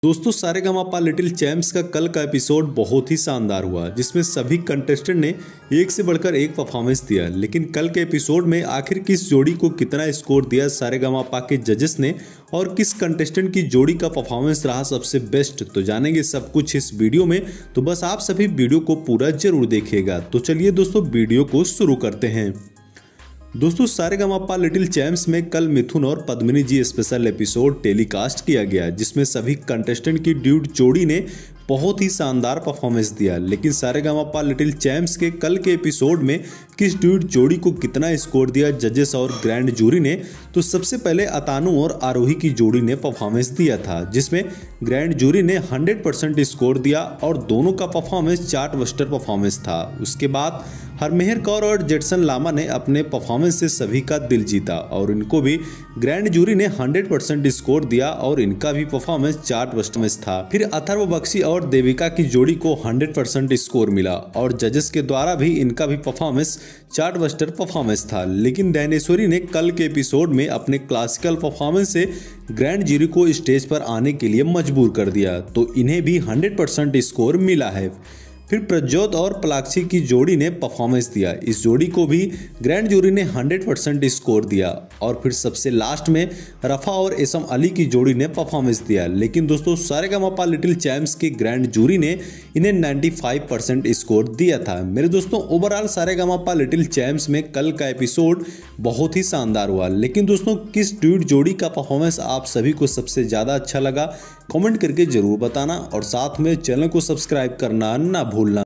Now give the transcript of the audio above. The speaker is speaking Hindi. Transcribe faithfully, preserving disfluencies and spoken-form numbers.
दोस्तों सारेगामापा लिटिल चैम्प्स का कल का एपिसोड बहुत ही शानदार हुआ, जिसमें सभी कंटेस्टेंट ने एक से बढ़कर एक परफॉर्मेंस दिया। लेकिन कल के एपिसोड में आखिर किस जोड़ी को कितना स्कोर दिया सारेगामापा के जजेस ने और किस कंटेस्टेंट की जोड़ी का परफॉर्मेंस रहा सबसे बेस्ट, तो जानेंगे सब कुछ इस वीडियो में। तो बस आप सभी वीडियो को पूरा जरूर देखिएगा। तो चलिए दोस्तों वीडियो को शुरू करते हैं। दोस्तों सारेगामापा लिटिल चैम्प्स में कल मिथुन और Padmini ji special episode telecast किया गया, जिसमें सभी कंटेस्टेंट की ड्यूट जोड़ी ने बहुत ही शानदार परफॉर्मेंस दिया। लेकिन सारेगामापा लिटिल चैम्प्स के कल के एपिसोड में किस ड्यूट जोड़ी को कितना स्कोर दिया जजेस और ग्रैंड जूरी ने, तो सबसे पहले अतानु और आरोही की जोड़ी ने परफॉर्मेंस दिया था, जिसमें ग्रैंड जूरी ने हंड्रेड परसेंट स्कोर दिया और दोनों का परफॉर्मेंस चार्ट बस्टर परफॉर्मेंस था। उसके बाद हरमेहर कौर और जेटसन लामा ने अपने परफॉर्मेंस से सभी का दिल जीता और इनको भी ग्रैंड जूरी ने हंड्रेड परसेंट स्कोर दिया और इनका भी परफॉर्मेंस चार्ट बस्टर था। फिर अथर्व बख्शी और देविका की जोड़ी को हंड्रेड परसेंट स्कोर मिला और जजेस के द्वारा भी इनका भी परफॉर्मेंस चार्ट बस्टर परफॉर्मेंस था। लेकिन डैनेश्वरी ने कल के एपिसोड में अपने क्लासिकल परफॉर्मेंस से ग्रैंड जूरी को स्टेज पर आने के लिए मजबूर कर दिया, तो इन्हें भी हंड्रेड परसेंट स्कोर मिला है। फिर प्रज्योत और पलाक्षी की जोड़ी ने परफॉर्मेंस दिया, इस जोड़ी को भी ग्रैंड जूरी ने हंड्रेड परसेंट स्कोर दिया। और फिर सबसे लास्ट में रफा और एसम अली की जोड़ी ने परफॉर्मेंस दिया। लेकिन दोस्तों सारेगामापा लिटिल चैम्प्स की ग्रैंड जूरी ने इन्हें पचानवे परसेंट स्कोर दिया था। मेरे दोस्तों ओवरऑल सारेगामापा लिटिल चैम्प्स में कल का एपिसोड बहुत ही शानदार हुआ। लेकिन दोस्तों किस ड्यूट जोड़ी का परफॉर्मेंस आप सभी को सबसे ज़्यादा अच्छा लगा, कमेंट करके जरूर बताना और साथ में चैनल को सब्सक्राइब करना ना भूलना।